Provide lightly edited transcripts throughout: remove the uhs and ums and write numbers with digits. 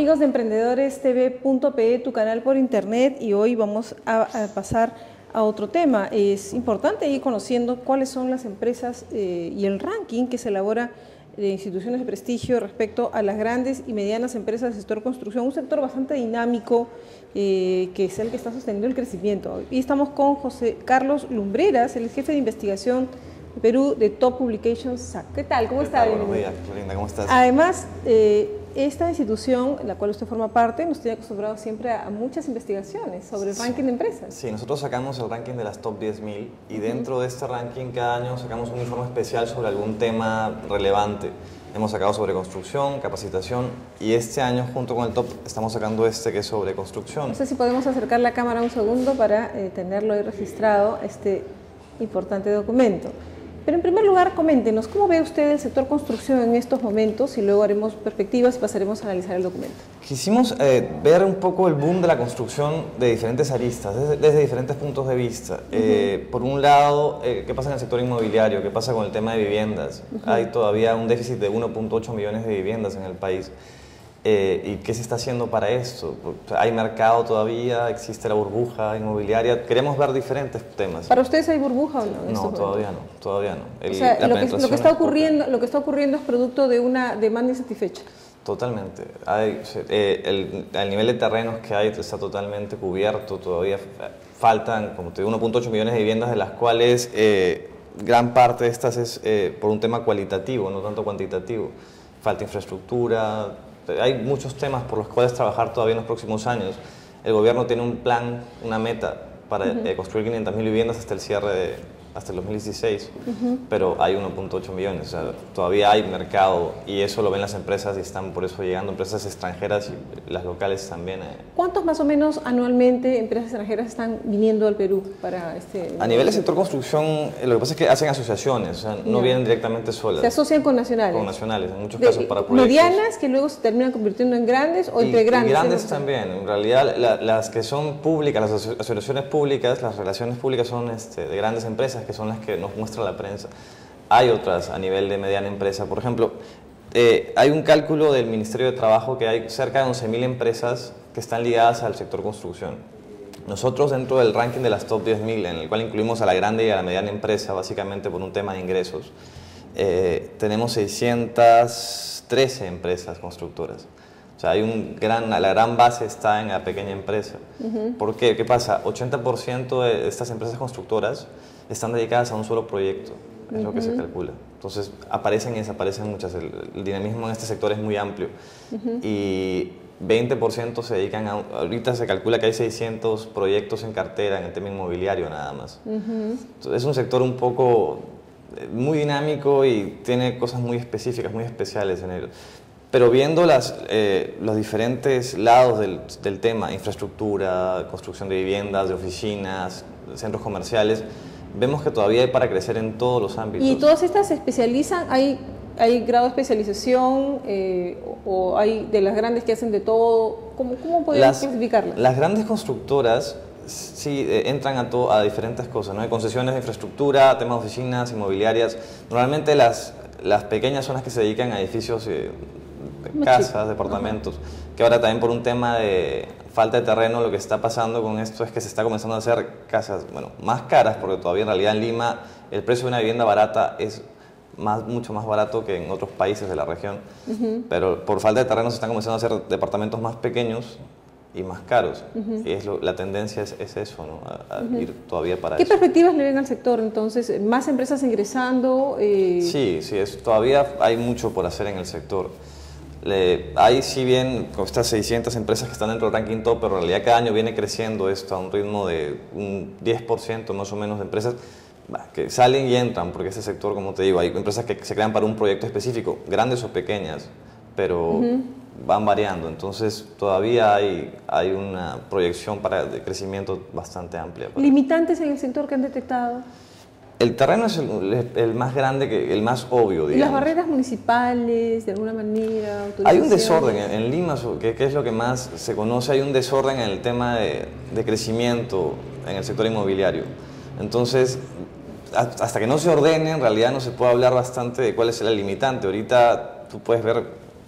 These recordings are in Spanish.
amigos de Emprendedorestv.pe, tu canal por internet, y hoy vamos a pasar a otro tema. Es importante ir conociendo cuáles son las empresas y el ranking que se elabora de instituciones de prestigio respecto a las grandes y medianas empresas del sector construcción, un sector bastante dinámico que es el que está sosteniendo el crecimiento. Y estamos con José Carlos Lumbreras, el jefe de investigación de Perú de Top Publications SAC. ¿Qué tal? ¿Cómo está? Buenos días, Florinda, ¿cómo estás? Además, esta institución, en la cual usted forma parte, nos tiene acostumbrados siempre a muchas investigaciones sobre el ranking de empresas. Sí, nosotros sacamos el ranking de las Top 10.000 y dentro de este ranking cada año sacamos un informe especial sobre algún tema relevante. Hemos sacado sobre construcción, capacitación y este año junto con el Top estamos sacando este que es sobre construcción. No sé si podemos acercar la cámara un segundo para tenerlo ahí registrado, este importante documento. Pero en primer lugar, coméntenos, ¿cómo ve usted el sector construcción en estos momentos? Y luego haremos perspectivas y pasaremos a analizar el documento. Quisimos ver un poco el boom de la construcción de diferentes aristas, desde diferentes puntos de vista. Por un lado, ¿qué pasa en el sector inmobiliario? ¿Qué pasa con el tema de viviendas? Hay todavía un déficit de 1.8 millones de viviendas en el país. ¿Y qué se está haciendo para esto? ¿Hay mercado todavía? ¿Existe la burbuja inmobiliaria? Queremos ver diferentes temas. ¿Para ustedes hay burbuja o no? No, todavía no, todavía no. O sea, lo que está ocurriendo es producto de una demanda insatisfecha. Totalmente. El nivel de terrenos que hay está totalmente cubierto, todavía faltan, como te digo, 1.8 millones de viviendas, de las cuales gran parte de estas es por un tema cualitativo, no tanto cuantitativo. Falta infraestructura. Hay muchos temas por los cuales trabajar todavía en los próximos años. El gobierno tiene un plan, una meta para construir 500.000 viviendas hasta el cierre hasta el 2016, pero hay 1.8 millones, o sea, todavía hay mercado y eso lo ven las empresas y están por eso llegando empresas extranjeras y las locales también. ¿Cuántos más o menos anualmente empresas extranjeras están viniendo al Perú para este? A nivel del sector construcción, lo que pasa es que hacen asociaciones, o sea, no vienen directamente solas. ¿Se asocian con nacionales? Con nacionales, en muchos casos para proyectos. ¿Medianas que luego se terminan convirtiendo en grandes o entre grandes? Y grandes también, en realidad las que son públicas, las asociaciones públicas, las relaciones públicas son de grandes empresas que son las que nos muestra la prensa. Hay otras a nivel de mediana empresa, por ejemplo, hay un cálculo del Ministerio de Trabajo que hay cerca de 11.000 empresas que están ligadas al sector construcción. Nosotros dentro del ranking de las Top 10.000, en el cual incluimos a la grande y a la mediana empresa, básicamente por un tema de ingresos, tenemos 613 empresas constructoras. O sea, la gran base está en la pequeña empresa. ¿Por qué? ¿Qué pasa? 80% de estas empresas constructoras están dedicadas a un solo proyecto, es lo que se calcula. Entonces, aparecen y desaparecen muchas. El dinamismo en este sector es muy amplio. Y 20% se dedican ahorita se calcula que hay 600 proyectos en cartera en el tema inmobiliario nada más. Entonces, es un sector un poco muy dinámico y tiene cosas muy específicas, muy especiales en él. Pero viendo los diferentes lados del tema, infraestructura, construcción de viviendas, de oficinas, centros comerciales, vemos que todavía hay para crecer en todos los ámbitos. ¿Y todas estas se especializan? ¿Hay grado de especialización o hay de las grandes que hacen de todo? ¿Cómo podemos clasificarlas? Las grandes constructoras sí entran a diferentes cosas, ¿no? Hay concesiones de infraestructura, temas de oficinas, inmobiliarias. Normalmente las pequeñas son las que se dedican a edificios, casas, departamentos, que ahora también por un tema de falta de terreno lo que está pasando con esto es que se está comenzando a hacer casas, bueno, más caras, porque todavía en realidad en Lima el precio de una vivienda barata es mucho más barato que en otros países de la región, pero por falta de terreno se están comenzando a hacer departamentos más pequeños y más caros, y la tendencia es eso, ¿no? A ir todavía para eso. ¿Qué perspectivas le ven al sector entonces? ¿Más empresas ingresando? Sí, todavía hay mucho por hacer en el sector. Hay, si bien, estas 600 empresas que están dentro del ranking top, pero en realidad cada año viene creciendo esto a un ritmo de un 10% más o menos de empresas que salen y entran, porque ese sector, como te digo, hay empresas que se crean para un proyecto específico, grandes o pequeñas, pero van variando, entonces todavía hay una proyección de crecimiento bastante amplia. ¿Limitantes en el sector que han detectado? El terreno es el más grande, el más obvio, digamos. ¿Y las barreras municipales, de alguna manera? Hay un desorden en Lima, que es lo que más se conoce, hay un desorden en el tema de crecimiento en el sector inmobiliario. Entonces, hasta que no se ordene, en realidad no se puede hablar bastante de cuál es el limitante. Ahorita tú puedes ver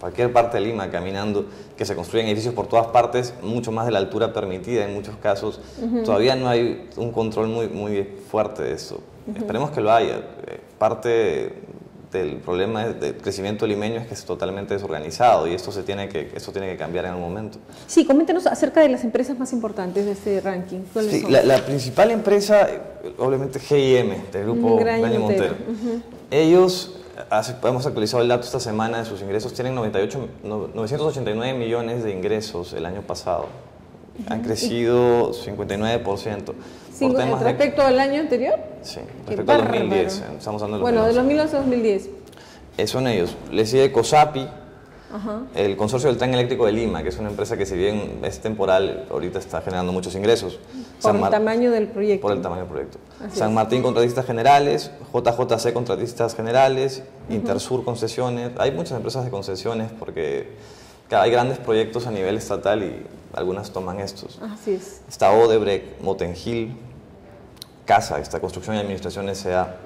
cualquier parte de Lima caminando, que se construyen edificios por todas partes, mucho más de la altura permitida en muchos casos. Todavía no hay un control muy fuerte de eso. Esperemos que lo haya. Parte del problema del crecimiento limeño es que es totalmente desorganizado y esto tiene que cambiar en algún momento. Sí, coméntenos acerca de las empresas más importantes de este ranking. Sí, la principal empresa, obviamente GIM, del grupo Graña Montero. Ellos, hemos actualizado el dato esta semana de sus ingresos, tienen 989 millones de ingresos el año pasado. Han crecido 59%. ¿Respecto al año anterior? Sí, respecto al 2010. Estamos hablando de 2011 a 2010. Son ellos. Le sigue COSAPI, el Consorcio del Tren Eléctrico de Lima, que es una empresa que si bien es temporal, ahorita está generando muchos ingresos. Por el tamaño del proyecto. Por el tamaño del proyecto. San Martín, contratistas generales, JJC, contratistas generales, Intersur, concesiones. Hay muchas empresas de concesiones porque hay grandes proyectos a nivel estatal y algunas toman estos. Así es. Está Odebrecht, Motengil, CASA, esta Construcción y Administración S.A.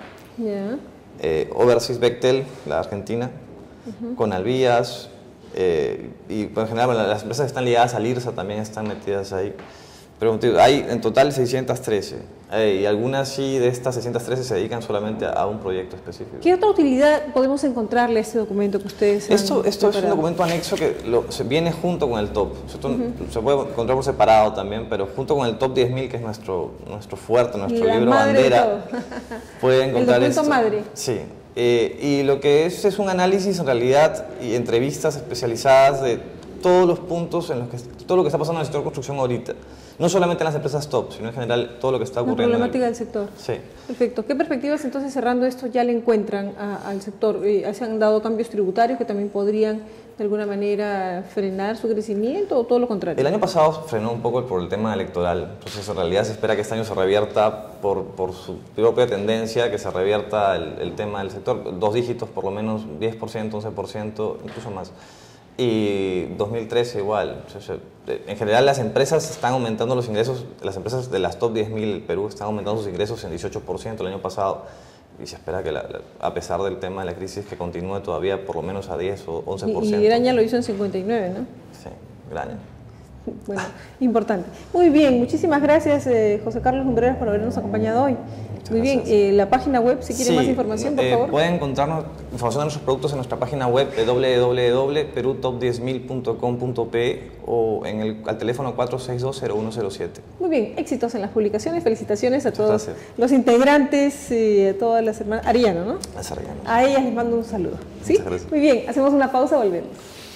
Overseas Bechtel, la Argentina, Conalvías, y por general las empresas que están ligadas al IRSA también están metidas ahí. Pero hay en total 613 y algunas sí de estas 613 se dedican solamente a un proyecto específico. ¿Qué otra utilidad podemos encontrarle a este documento que ustedes Esto es un documento anexo que se viene junto con el top. Se puede encontrar por separado también, pero junto con el top 10.000, que es nuestro fuerte, nuestro libro bandera, pueden encontrar el documento madre. Sí. Y lo que es un análisis en realidad y entrevistas especializadas de todos los puntos en los que todo lo que está pasando en el sector de construcción ahorita. No solamente en las empresas top, sino en general todo lo que está ocurriendo. La problemática del sector. Sí. Perfecto. ¿Qué perspectivas entonces, cerrando esto, ya le encuentran al sector? ¿Se han dado cambios tributarios que también podrían de alguna manera frenar su crecimiento o todo lo contrario? El año pasado frenó un poco por el tema electoral, entonces en realidad se espera que este año se revierta por su propia tendencia, que se revierta el tema del sector, 2 dígitos por lo menos, 10%, 11%, incluso más. Y 2013 igual. En general las empresas están aumentando los ingresos, las empresas de las top 10.000 del Perú están aumentando sus ingresos en 18% el año pasado y se espera que a pesar del tema de la crisis que continúe todavía por lo menos a 10 o 11%. Y Graña lo hizo en 59, ¿no? Sí, Graña. Bueno, importante. Muy bien, muchísimas gracias José Carlos Lumbreras por habernos acompañado hoy. Muy bien, la página web, si quieren más información, por favor. Pueden encontrarnos información de nuestros productos en nuestra página web www.perutop10.000.com.pe o al teléfono 462-0107. Muy bien, éxitos en las publicaciones, felicitaciones a todos los integrantes, a todas las hermanas, Arellano, ¿no? Arellano. A ellas les mando un saludo. ¿Sí? Muy bien, hacemos una pausa, volvemos.